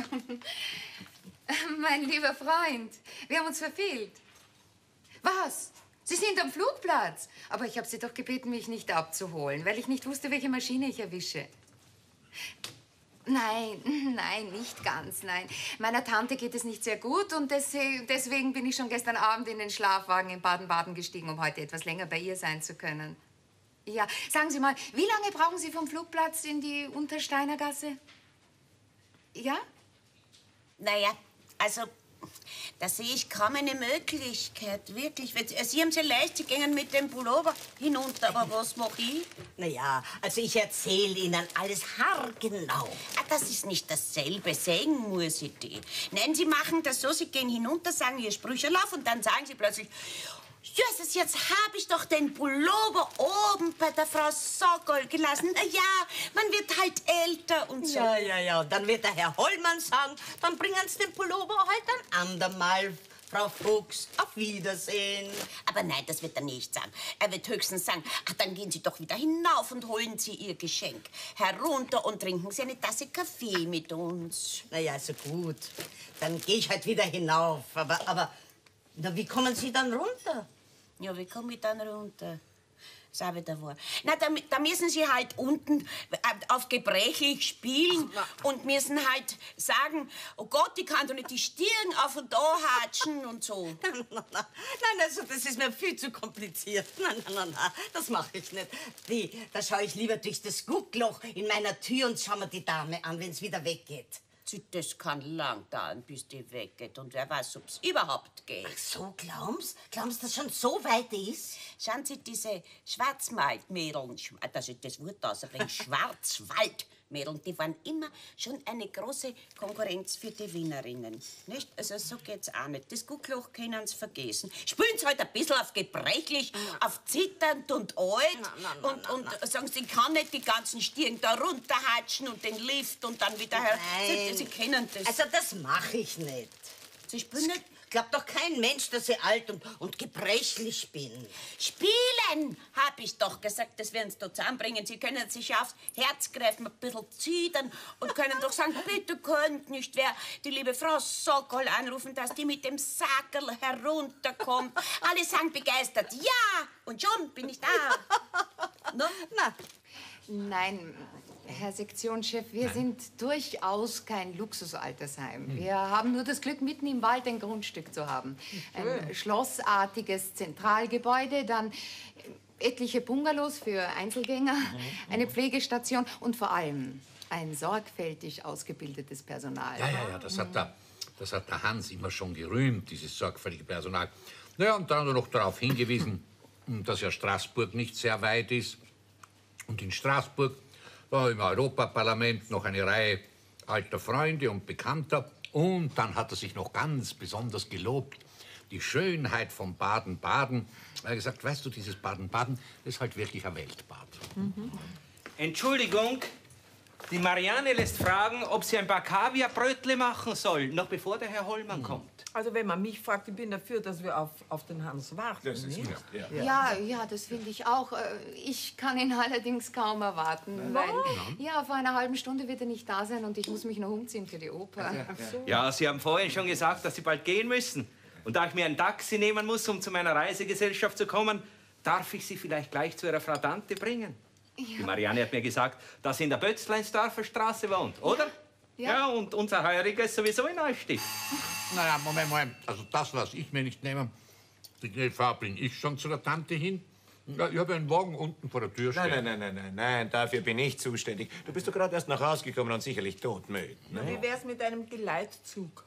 Mein lieber Freund, wir haben uns verfehlt. Was? Sie sind am Flugplatz. Aber ich habe Sie doch gebeten, mich nicht abzuholen, weil ich nicht wusste, welche Maschine ich erwische. Nein, nein, nicht ganz, nein. Meiner Tante geht es nicht sehr gut und deswegen, deswegen bin ich schon gestern Abend in den Schlafwagen in Baden-Baden gestiegen, um heute etwas länger bei ihr sein zu können. Ja, sagen Sie mal, wie lange brauchen Sie vom Flugplatz in die Untersteiner Gasse? Ja? Naja, also, da sehe ich kaum eine Möglichkeit, wirklich. Sie haben es ja leicht, Sie gehen mit dem Pullover hinunter, aber was mache ich? Naja, also ich erzähle Ihnen alles haargenau. Ah, das ist nicht dasselbe, sehen muss ich die. Nein, Sie machen das so, Sie gehen hinunter, sagen Ihr Sprücherlauf und dann sagen Sie plötzlich, Jesus, jetzt habe ich doch den Pullover oben bei der Frau Sokol gelassen. Na ja, man wird halt älter und so. Ja, ja, ja. Und dann wird der Herr Hollmann sagen, dann bringen Sie den Pullover halt ein andermal. Frau Fuchs, auf Wiedersehen. Aber nein, das wird er nicht sagen. Er wird höchstens sagen, ach, dann gehen Sie doch wieder hinauf und holen Sie Ihr Geschenk herunter und trinken Sie eine Tasse Kaffee mit uns. Na ja, also gut. Dann gehe ich halt wieder hinauf. Aber, aber, na, wie kommen Sie dann runter? Ja, wie komme ich dann runter? Das ist auch wieder wahr. Na, da, da müssen Sie halt unten auf gebrechlich spielen und müssen halt sagen, oh Gott, ich kann doch nicht die Stirn auf und da hatschen und so. Nein, nein, nein, also das ist mir viel zu kompliziert. Nein, nein, nein, nein, das mache ich nicht. Die, da schaue ich lieber durch das Guckloch in meiner Tür und schau mir die Dame an, wenn es wieder weggeht. Das kann lang dauern, bis die weggeht. Und wer weiß, ob es überhaupt geht. Ach so, glauben's? Glauben's, dass schon so weit ist? Schauen Sie, diese Schwarzwaldmädeln, das ist das Wort außerdem, Schwarzwaldmädeln, die waren immer schon eine große Konkurrenz für die Wienerinnen. Nicht? Also so geht's auch nicht. Das Guckloch können Sie vergessen. Spielen Sie halt ein bisschen auf gebrechlich, ja. auf zitternd und alt. Na, na, na, und na, und na. sagen Sie, ich kann nicht die ganzen Stirn da runterhatschen und den Lift und dann wieder her. Nein. Sie, Sie kennen das. Also das mache ich nicht. Sie spielen nicht? Glaubt doch kein Mensch, dass ich alt und, und gebrechlich bin. Spielen, hab ich doch gesagt, das werden Sie da zusammenbringen. Sie können sich aufs Herz greifen, ein bisschen zitern und können doch sagen, bitte könnt nicht wer die liebe Frau Sokol anrufen, dass die mit dem Sackerl herunterkommt. Alle sagen begeistert, ja, und schon bin ich da. No? Na, Nein, Herr Sektionschef, wir sind durchaus kein Luxusaltersheim. Wir haben nur das Glück, mitten im Wald ein Grundstück zu haben. Ein schlossartiges Zentralgebäude, dann etliche Bungalows für Einzelgänger, eine Pflegestation und vor allem ein sorgfältig ausgebildetes Personal. Ja, ja, ja, das hat der, das hat der Hans immer schon gerühmt, dieses sorgfältige Personal. Naja, und dann hat er noch darauf hingewiesen, dass ja Straßburg nicht sehr weit ist. Und in Straßburg war im Europaparlament noch eine Reihe alter Freunde und Bekannter. Und dann hat er sich noch ganz besonders gelobt, die Schönheit von Baden-Baden. Er hat gesagt, weißt du, dieses Baden-Baden, das ist halt wirklich ein Weltbad. Mhm. Entschuldigung, die Marianne lässt fragen, ob sie ein paar Kaviarbrötle machen soll, noch bevor der Herr Hollmann mhm. kommt. Also wenn man mich fragt, ich bin dafür, dass wir auf, auf den Hans warten. Das ist nicht? ja. Ja, ja, das finde ich auch. Ich kann ihn allerdings kaum erwarten, weil ja, vor einer halben Stunde wird er nicht da sein und ich muss mich noch umziehen für die Oper. Ja, so. Ja, Sie haben vorhin schon gesagt, dass Sie bald gehen müssen. Und da ich mir ein Taxi nehmen muss, um zu meiner Reisegesellschaft zu kommen, darf ich Sie vielleicht gleich zu Ihrer Frau Tante bringen. Ja. Die Marianne hat mir gesagt, dass sie in der Bötzleinsdorfer Straße wohnt, oder? Ja. Ja, und unser Heuriger ist sowieso in Neustift. Naja, Moment mal. Also das lasse ich mir nicht nehmen. Die Gefahr bringe ich schon zu der Tante hin. Ja, ich habe einen Wagen unten vor der Tür stehen. Nein, nein, nein, nein, nein, dafür bin ich zuständig. Du bist doch gerade erst nach Hause gekommen und sicherlich todmüde. Ne? Wie wär's mit einem Geleitzug?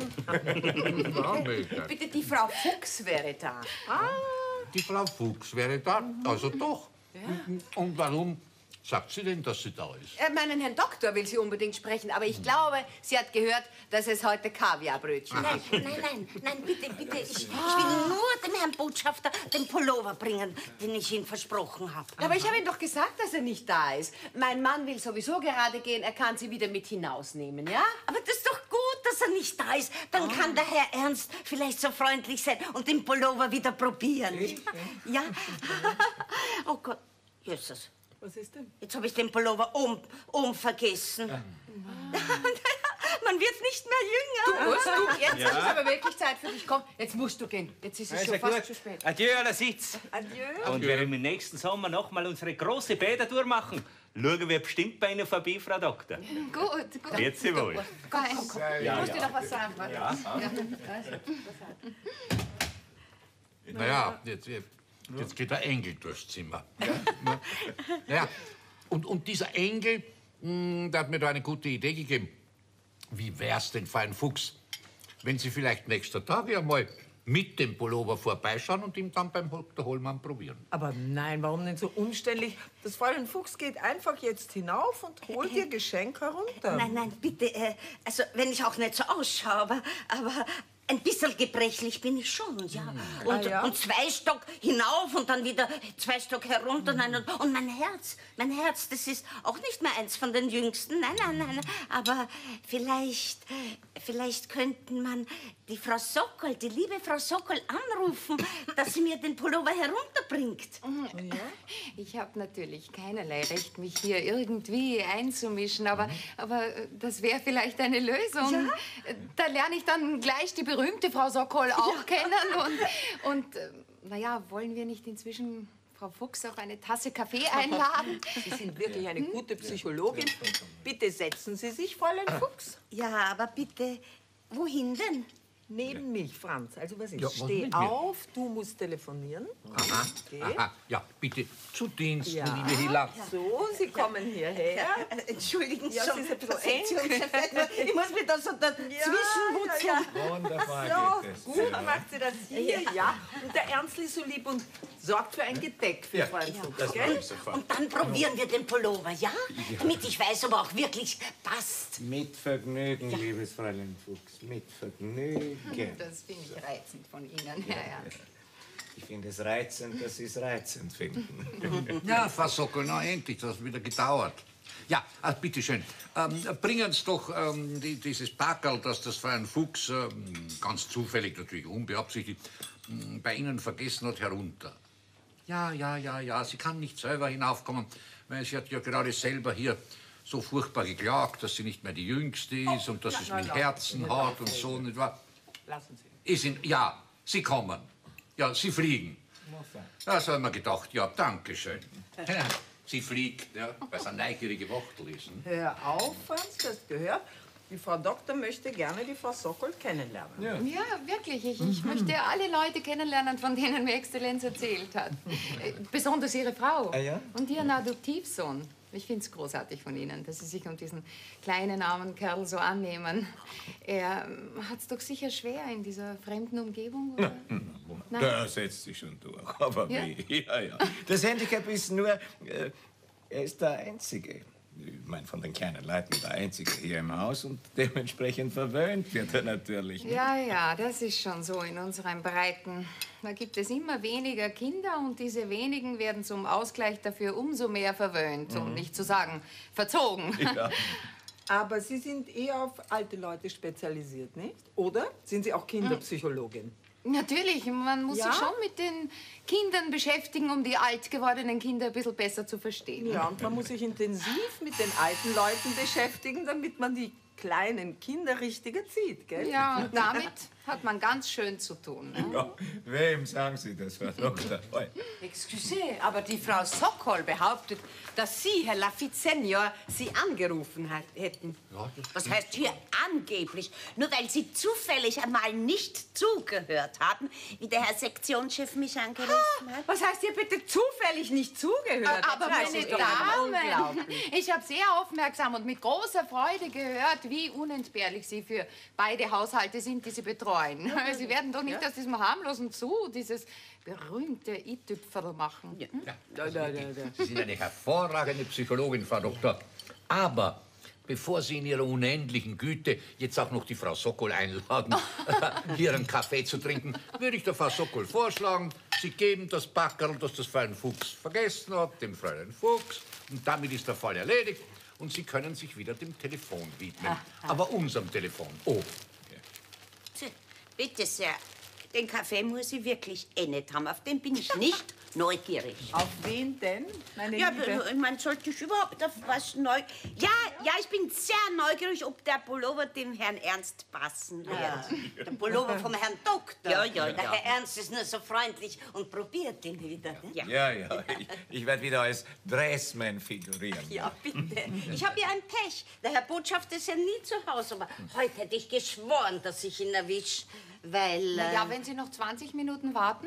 Bitte, die Frau Fuchs wäre da. Ah. Die Frau Fuchs wäre da, also doch. Ja. Und warum sagt sie denn, dass sie da ist? Äh, meinen Herrn Doktor will sie unbedingt sprechen, aber ich glaube, sie hat gehört, dass es heute Kaviarbrötchen gibt. Nein, nein, nein, nein, bitte, bitte. Ich, ich will nur dem Herrn Botschafter den Pullover bringen, den ich ihm versprochen habe. Aber ich habe ihm doch gesagt, dass er nicht da ist. Mein Mann will sowieso gerade gehen, er kann sie wieder mit hinausnehmen, ja? Aber das ist doch gut, dass er nicht da ist. Dann oh. kann der Herr Ernst vielleicht so freundlich sein und den Pullover wieder probieren. Ja? Oh Gott, Jesus. Was ist denn? Jetzt habe ich den Pullover um, um vergessen. Ja. Man wird nicht mehr jünger. Du musst, du, jetzt ja. ist es aber wirklich Zeit für dich. Komm, jetzt musst du gehen. Jetzt ist es also schon fast gut. Zu spät. Adieu, aller Sitz. Adieu. Und wenn wir im nächsten Sommer noch mal unsere große Bädertour machen, schauen wir bestimmt bei Ihnen vorbei, Frau Doktor. Gut, gut. Jetzt Sie wohl. Komm, komm, komm. Ja, ich ja. muss dir noch was sagen. Warte. Ja. Ja. Naja, jetzt, jetzt geht der Engel durchs Zimmer. Ja. Naja, und, und dieser Engel, mh, der hat mir da eine gute Idee gegeben. Wie wär's denn, fein Fuchs, wenn Sie vielleicht nächster Tage einmal mit dem Pullover vorbeischauen und ihn dann beim Doktor Hollmann probieren? Aber nein, warum denn so umständlich? Das Fräulein Fuchs geht einfach jetzt hinauf und holt ihr Geschenk herunter. Nein, nein, bitte, äh, also wenn ich auch nicht so ausschaue, aber, aber ein bisschen gebrechlich bin ich schon, ja. Und, ah, ja? und zwei Stock hinauf und dann wieder zwei Stock herunter. Nein, und, und mein Herz, mein Herz, das ist auch nicht mehr eins von den Jüngsten. Nein, nein, nein. Aber vielleicht, vielleicht könnten man die Frau Sokol, die liebe Frau Sokol anrufen, dass sie mir den Pullover herunterbringt. Ja? Ich habe natürlich keinerlei Recht, mich hier irgendwie einzumischen, aber, aber das wäre vielleicht eine Lösung. Ja? Da lerne ich dann gleich die berühmte Frau Sokol auch ja. kennen. Und, und naja, wollen wir nicht inzwischen Frau Fuchs auf eine Tasse Kaffee einladen? Sie sind wirklich eine gute Psychologin. Bitte setzen Sie sich, Fräulein Fuchs. Ja, aber bitte, wohin denn? Neben mich, Franz. Also was ist? Ja, was Steh mit mir? auf, du musst telefonieren. Aha, Okay. aha, ja, bitte, zu Diensten, Ja. liebe Hilla. So, Sie kommen hierher. Ja, äh, entschuldigen Sie, Ja, schon, es ist ein bisschen Frau Sektionschefin, ich muss mich da so dazwischen ja, Wunderbar So, geht es. gut macht sie das hier, ja. Und der Ernstli so lieb und sorgt für ein Gedeck für Ja, Fräulein ja, Fuchs, das gell? mache ich sofort. Und dann probieren wir den Pullover, ja? Damit ich weiß, ob er auch wirklich passt. Mit Vergnügen, liebes Fräulein Fuchs, mit Vergnügen. Das finde ich reizend von Ihnen. Ja, ja. Ich finde es reizend, dass Sie es reizend finden. Ja, Frau Sokol, na endlich, das hat wieder gedauert. Ja, also bitteschön, ähm, bringen Sie doch ähm, die, dieses Packerl, das das Fräulein Fuchs ähm, ganz zufällig, natürlich unbeabsichtigt, ähm, bei Ihnen vergessen hat, herunter. Ja, ja, ja, ja, sie kann nicht selber hinaufkommen, weil sie hat ja gerade selber hier so furchtbar geklagt, dass sie nicht mehr die Jüngste ist und dass sie es mit Herzen hat und so, nicht wahr? Lassen Sie. Ist in, ja, Sie kommen. Ja, Sie fliegen. Das haben wir gedacht. Ja, danke schön. Sie fliegt, ja, weil es eine neugierige Wachtel ist. Hm? Hör auf, Franz, das gehört. Die Frau Doktor möchte gerne die Frau Sokol kennenlernen. Ja, Ja, wirklich. Ich, ich möchte alle Leute kennenlernen, von denen mir Exzellenz erzählt hat. Äh, Besonders Ihre Frau Ah, ja? und Ihren Adoptivsohn. Ich finde es großartig von Ihnen, dass Sie sich um diesen kleinen, armen Kerl so annehmen. Er hat es doch sicher schwer in dieser fremden Umgebung, oder? Nein? Der setzt sich schon durch. Aber Ja? wie? Ja, ja. Das Handicap ist nur, äh, er ist der Einzige. Ich meine, von den kleinen Leuten der Einzige hier im Haus und dementsprechend verwöhnt wird er natürlich. Ne? Ja, ja, das ist schon so in unseren Breiten. Da gibt es immer weniger Kinder und diese wenigen werden zum Ausgleich dafür umso mehr verwöhnt, um nicht zu sagen verzogen. Ja. Aber Sie sind eher auf alte Leute spezialisiert, nicht? Oder? Sind Sie auch Kinderpsychologin? Natürlich, man muss Ja? sich schon mit den Kindern beschäftigen, um die alt gewordenen Kinder ein bisschen besser zu verstehen. Ja, und man muss sich intensiv mit den alten Leuten beschäftigen, damit man die kleinen Kinder richtig erzieht, gell? Ja, und damit hat man ganz schön zu tun. Ne? Ja, wem sagen Sie das, Frau Doktor? Oi. Excusez, aber die Frau Sokol behauptet, dass Sie, Herr Lafitte Senior, Sie angerufen hat, hätten. Das Das heißt hier angeblich, nur weil Sie zufällig einmal nicht zugehört haben, wie der Herr Sektionschef mich angerufen hat. Was heißt ihr bitte zufällig nicht zugehört? Aber Das meine ist doch Damen, unglaublich. ich habe sehr aufmerksam und mit großer Freude gehört, wie unentbehrlich Sie für beide Haushalte sind, die Sie betreuen. Sie werden doch nicht aus diesem harmlosen Zoo dieses berühmte i-Tüpferl machen. Ja, Sie sind eine hervorragende Psychologin, Frau Doktor. Aber bevor Sie in Ihrer unendlichen Güte jetzt auch noch die Frau Sokol einladen, hier einen Kaffee zu trinken, würde ich der Frau Sokol vorschlagen, Sie geben das Packerl, das das Fräulein Fuchs vergessen hat, dem Fräulein Fuchs. Und damit ist der Fall erledigt. Und Sie können sich wieder dem Telefon widmen. Aber unserem Telefon. Oh. Tja, bitte sehr, den Kaffee muss ich wirklich eh nicht haben. Auf den bin ich nicht neugierig. Auf wen denn, meine Ja, Liebe? ich meine, sollte ich überhaupt auf was neu... Ja, ja, ich bin sehr neugierig, ob der Pullover dem Herrn Ernst passen wird. Ja, der Pullover vom Herrn Doktor. Ja, ja, Der ja. Herr Ernst ist nur so freundlich und probiert ihn wieder. Ne? Ja. Ja, ja, ich, ich werde wieder als Dressman figurieren. Ja, bitte. Ich habe ja ein Pech. Der Herr Botschafter ist ja nie zu Hause. Aber heute hätte ich geschworen, dass ich ihn erwische, weil... Na äh, ja, wenn Sie noch zwanzig Minuten warten,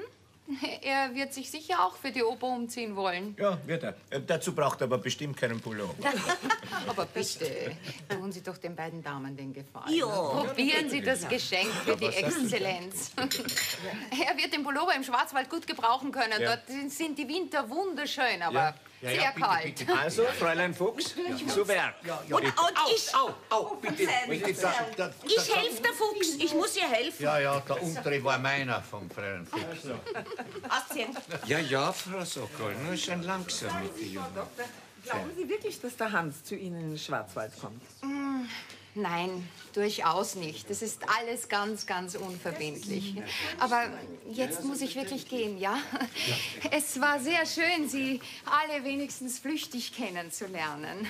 er wird sich sicher auch für die Oper umziehen wollen. Ja, wird er. Äh, dazu braucht er aber bestimmt keinen Pullover. Aber bitte, tun Sie doch den beiden Damen den Gefallen. Ja. Probieren Sie das Geschenk für die Exzellenz. Er wird den Pullover im Schwarzwald gut gebrauchen können. Ja. Dort sind- sind die Winter wunderschön, aber Ja. Ja, sehr ja, bitte, kalt. bitte. Also, Fräulein Fuchs, zu Werk. Und, und ich, Au, au, bitte. bitte da, da, ich helfe der Fuchs. Ich muss ihr helfen. Ja, ja, der untere war meiner vom Fräulein Fuchs. Aussehen. Ja, ja, Frau Sokol, nur schon langsam mit den Jungen. Glauben Sie wirklich, dass der Hans zu Ihnen in den Schwarzwald kommt? Nein, durchaus nicht. Das ist alles ganz, ganz unverbindlich. Aber jetzt muss ich wirklich gehen, ja? Es war sehr schön, Sie alle wenigstens flüchtig kennenzulernen.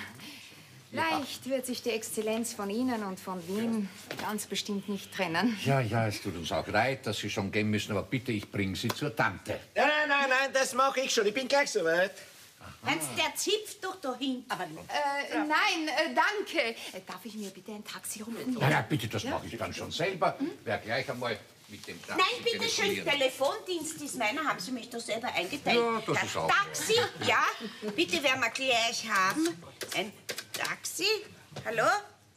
Leicht wird sich die Exzellenz von Ihnen und von Wien ganz bestimmt nicht trennen. Ja, ja, es tut uns auch leid, dass Sie schon gehen müssen, aber bitte, ich bringe Sie zur Tante. Nein, nein, nein, nein, das mache ich schon. Ich bin gleich soweit. Hans, der zipft doch da hinten. Aber Äh, nein, äh, danke. Äh, darf ich mir bitte ein Taxi rufen? Ja, ja, bitte, das mache ich dann schon selber. Wer gleich einmal mit dem Taxi Nein, bitte schön, telefonieren. Telefondienst ist meiner. Haben Sie mich doch selber eingeteilt. Ja, das ist auch Taxi, ja. Bitte werden wir gleich haben. Ein Taxi. Hallo?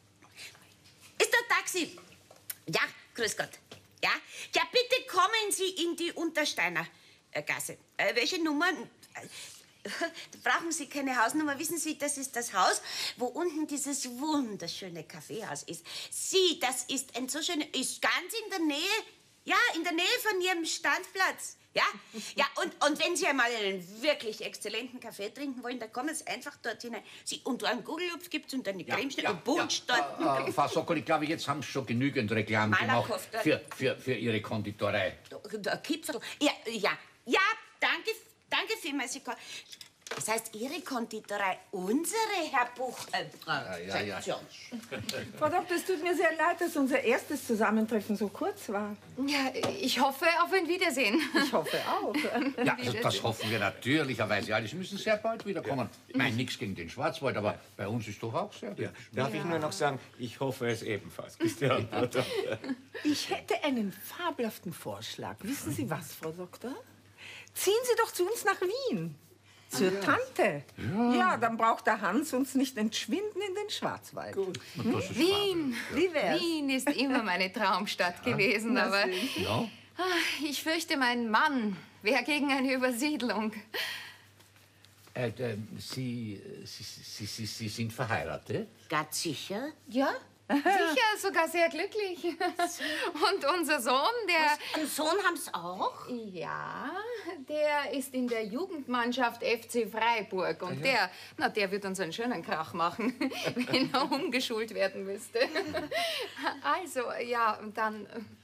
Ist da Taxi? Ja, grüß Gott. Ja, ja, bitte kommen Sie in die Untersteiner äh, Gasse. Äh, welche Nummer? Äh, brauchen Sie keine Hausnummer. Wissen Sie, das ist das Haus, wo unten dieses wunderschöne Kaffeehaus ist. Sie, das ist ein so schöner, ist ganz in der Nähe, ja, in der Nähe von Ihrem Standplatz. Ja, ja, und, und wenn Sie einmal einen wirklich exzellenten Kaffee trinken wollen, dann kommen Sie einfach dort hinein. Sie, und einen Gugelhupf gibt's und eine Cremeschnitte und Punsch dort. Äh, Frau Sokol, ich glaube, jetzt haben Sie schon genügend Reklame gemacht Malakoff, dort. für, für, für Ihre Konditorei. Der Kipferl. Ja, ja, ja, danke, danke vielmals. Sie ko- Das heißt, Ihre Konditorei, unsere, Herr Buch... Äh, ja, ja. Sektion. Frau Doktor, es tut mir sehr leid, dass unser erstes Zusammentreffen so kurz war. Ja, ich hoffe auf ein Wiedersehen. Ich hoffe auch. Ja, also das hoffen wir natürlicherweise. Ja, Sie müssen sehr bald wiederkommen. Ich meine, nichts gegen den Schwarzwald, aber bei uns ist doch auch sehr Ja, hübsch. darf ich nur noch sagen, ich hoffe es ebenfalls. Ist die Antwort. Ich hätte einen fabelhaften Vorschlag. Wissen Sie was, Frau Doktor? Ziehen Sie doch zu uns nach Wien. Zur Tante. Ja. dann braucht der Hans uns nicht entschwinden in den Schwarzwald. Gut. Das ist Wien. Wie wär's? Wien ist immer meine Traumstadt gewesen, aber Ja. ah, ich fürchte, mein Mann wäre gegen eine Übersiedlung. Äh, äh, Sie, Sie, Sie, Sie, Sie sind verheiratet? Ganz sicher? Ja, sicher, sogar sehr glücklich. Und unser Sohn, der... Einen Sohn haben Sie auch? Ja, der ist in der Jugendmannschaft F C Freiburg. Und der, na, der wird uns einen schönen Krach machen, wenn er umgeschult werden müsste. Also, ja, und dann...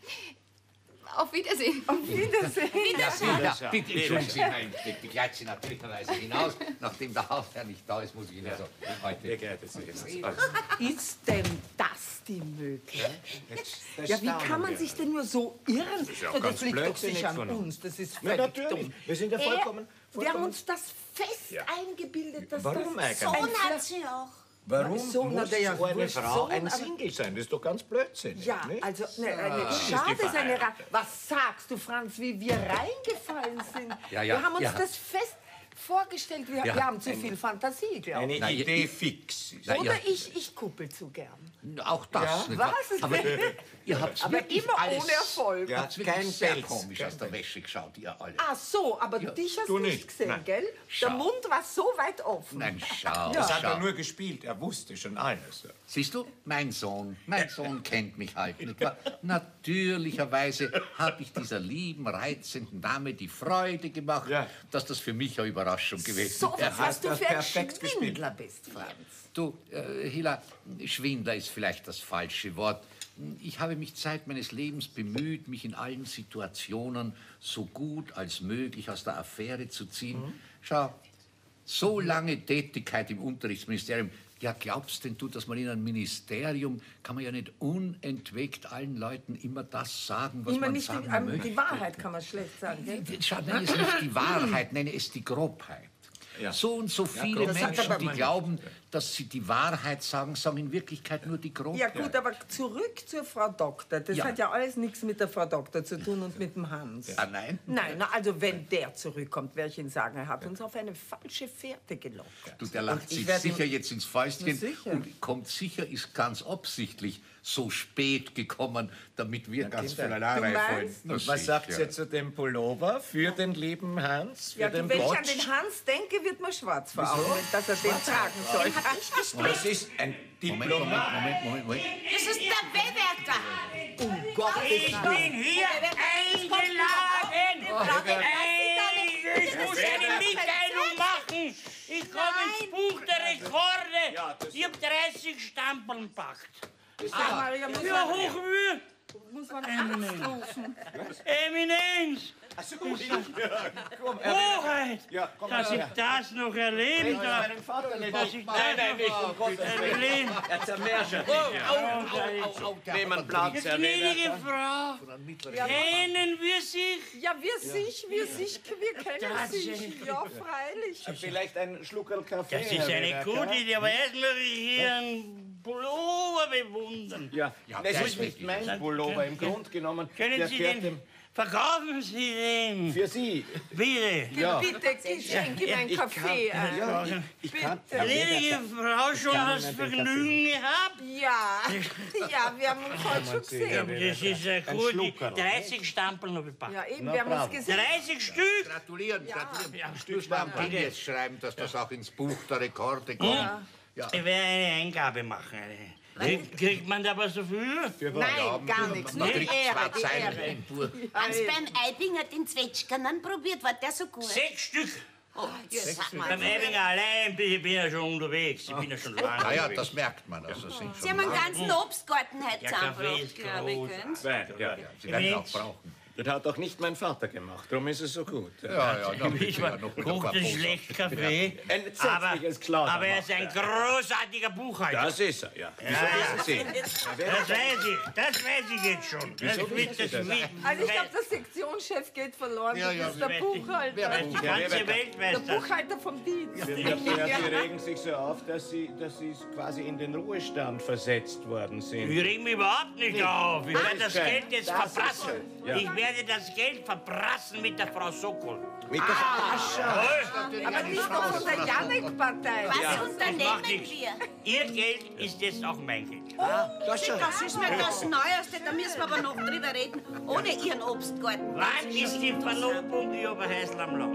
Auf Wiedersehen. Auf Wiedersehen. Ja, ja, bitte, entschuldigen Sie, nein, ich begleite Sie natürlicherweise hinaus. Nachdem der Hausherr nicht da ist, muss ich Ihnen so heute... Begleitet Sie hinaus. Ist denn das die Möglichkeit? Ja, wie kann man sich denn nur so irren? Das, ist ja auch das ganz liegt doch blödsinnig nicht an von uns. Das ist Na, völlig natürlich. dumm. Wir sind ja vollkommen... Er, wir haben vollkommen uns das fest Ja. eingebildet, dass Warum das eigentlich? Sohn ein hat Fla- sie auch. Warum So, na, muss der ja so eine wurscht, Frau Sohn, ein aber- Single sein? Das ist doch ganz blödsinnig. Ja, nicht? also, ne, eine, ist schade die ist eine Ra verheiratet. Was sagst du, Franz, wie wir reingefallen sind? Ja, ja, wir haben uns ja. das fest vorgestellt. Wir, Ja. wir haben zu viel Fantasie, glaube Eine ich. Nein, Idee ich- fix. ist. Nein, Oder ja. ich, ich kuppel zu gern. Auch das, Ja, nicht wahr? was? Aber ihr habt Aber wirklich immer alles, ohne Erfolg. Ja, habt's wirklich kein sehr Pelz, komisch kein aus der Wäsche geschaut, ihr alle. Ach so, aber dich hast du du nicht nicht. gesehen, Nein. gell? Schau. Der Mund war so weit offen. Nein, schau, Das hat schau. er nur gespielt. Er wusste schon alles. Siehst du, mein Sohn, mein Sohn kennt mich halt, nicht wahr? Natürlicherweise habe ich dieser lieben, reizenden Dame die Freude gemacht, Ja. dass das für mich eine Überraschung gewesen So wäre. was du das für ein perfekt gespielt. Schwindler bist, Franz. Du, äh, Hilla, Schwindler ist vielleicht das falsche Wort. Ich habe mich Zeit meines Lebens bemüht, mich in allen Situationen so gut als möglich aus der Affäre zu ziehen. Mhm. Schau, so lange Tätigkeit im Unterrichtsministerium. Ja, glaubst denn du, dass man in einem Ministerium kann man ja nicht unentwegt allen Leuten immer das sagen, was Immer man nicht sagen die, ähm, möchte? die Wahrheit kann man schlecht sagen, gell? Schau, nenne es nicht die Wahrheit, nenne es die Grobheit. Ja. So und so viele das sagt Menschen, aber die man- glauben, dass sie die Wahrheit sagen, sagen in Wirklichkeit nur die Grobheit. Ja gut, aber zurück zur Frau Doktor. Das Ja. hat ja alles nichts mit der Frau Doktor zu tun und mit dem Hans. Ah, nein? Nein, na, also wenn der zurückkommt, werde ich Ihnen sagen, er hat uns auf eine falsche Fährte gelockt. Du, der lacht Und ich sich werd sicher ihm- jetzt ins Fäustchen Na, sicher. und kommt sicher, ist ganz absichtlich so spät gekommen, damit wir ganz Kinder, viel du Alarm meinst? fallen. Na, Was sicher. sagt ihr zu dem Pullover für den lieben Hans? Für Ja, den du, wenn ich an Botsch? den Hans denke, wird mir schwarz vor Augen, dass er den tragen soll. Das ist ein Moment, Diplom. Moment, Moment, Moment, Moment. Das ist der Bewerter. Um Gottes Ich bin hier eingeladen. Ich muss eine Mitteilung machen. Ich komme ins Buch der Rekorde. Ich hab dreißig Stampeln gepackt. Maria, muss Für man, Hochmühe. muss man Arzt rufen. Eminenz. Hoheit. Ja, komm Dass mal ich her. das noch erleben darf. Meinen Vater nicht. Dass ich das noch erleben. Er zermärschert mich. Nehmen Platz, Herr Gnädige Frau, kennen wir sich? Ja, wir sich, wir sich, wir kennen sich. Ja, freilich. Vielleicht ein Schluckerl Kaffee. Das ist Herr eine Weber, gute ja? Idee, aber erst muss ich hier einen Pullover bewundern. Ja, Ja, das der ist ist nicht richtig. mein Pullover. Im Grunde genommen, Können der Sie gehört den, dem... verkaufen Sie den, Für Sie. bitte. Ja. Bitte, schenk ihm einen Kaffee ein. Ja, ich, ich kann... Herr Gnädige Weber, Frau, schon kann das Ihnen den Vergnügen gehabt? Ja, ja, wir haben uns heute schon gesehen. Das ist eine Ein gute, Schluckerl. dreißig Stampeln habe ich gepackt. Ja, eben, Na, wir haben uns bravo. gesehen. dreißig Stück? Gratulieren, gratulieren. Ja, Du musst mal ein Ding jetzt schreiben, dass das auch ins Buch der Rekorde kommt. Ja. Ich werde eine Eingabe machen. Kriegt, kriegt man da was dafür? Nein, gar nichts. Nur die Kriegt Ehre, zwei die Zeilen Ehre. Entwurf. Haben Sie beim Eibinger den Zwetschgern probiert? War der so gut? Sechs Stück. Oh, ja, sag mal. Beim Eibinger allein bin ich bin ja schon unterwegs. Ich bin ja schon lange Naja, unterwegs. das merkt man. Also, sind Sie schon haben einen ganzen Obstgarten heute Der Kaffee ist zusammengebracht, glaube ich. groß. gell? Ja, Sie werden ihn auch brauchen. das hat auch nicht mein Vater gemacht. Darum ist es so gut. Ja, ja, da Ich bitte ja noch mit ein paar kocht einen Posen. schlechten Kaffee, Ein aber, entsetzliches Klauder aber er ist macht ein großartiger Buchhalter. Das ist er, ja. Wieso wissen Sie? Das weiß ich, das weiß ich jetzt schon. Das Wieso wird wissen Sie das das? mit. Also ich glaube, der Sektionschef geht verloren. Ja, ja, das ist der die- Buchhalter. Die ganze Welt weiß Der das. Buchhalter vom Dienst. Sie, Sie regen sich so auf, dass Sie, dass Sie quasi in den Ruhestand versetzt worden sind. Ich reg mich überhaupt nicht auf. Ich werde das schön. Geld jetzt Das ist verprassen. schön, ja. Ich werde das Geld verprassen mit der Frau Sokol. Mit der Jawohl. Aber die ist doch von der Janik-Partei. Was Das macht unternehmen nichts. wir? Ihr Geld ist jetzt auch mein Geld. Das ist mir das Neueste, da müssen wir aber noch drüber reden, ohne Ihren Obstgarten. Wann ist die Verlobung, ich Oberhäusl am Land?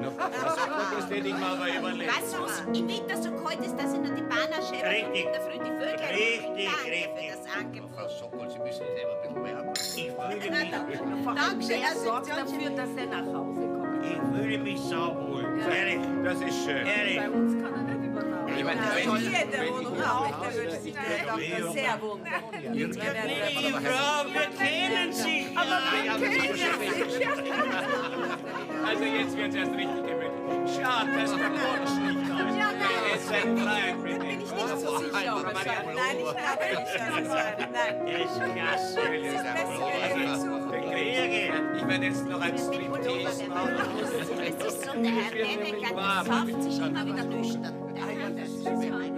Das hätte ich mir aber überlegt. Was uns im Winter so kalt ist, dass ich nur die Bahner schäbe und in der Früh die Vögel. Richtig, Danke richtig. für das Angebot. Frau Sokol, Sie müssen sich selber ein bisschen wärmen. Ich fühle mich, Dankeschön, Wer Herr sorgt Sektionschef. dafür, dass er nach Hause kommt? ich fühle mich sauwohl. Ehrlich, Das ist schön. ehrlich. Bei uns kann er nicht übernachten. Ich meine, Nein, wenn- hier in der wenn- Wohnung auch. Da würde sich der Doktor sehr wundern. Die Frau, wir kennen sich ja. Also jetzt wird's erst richtig gemütlich. Schade, dass der Punsch nicht da ist. Er ist ein Kleid mit Bin ihm. ich nicht so sicher, ob es sein. Nein, ich glaube nicht, dass es sein. Nein. Er ist klasse. Es ist besser, wenn wir ihn suchen. Ich werde jetzt noch ein Striptease machen. Es ist so, der Herr Nebecker, der sauft sich immer wieder nüchtern. Der hat das.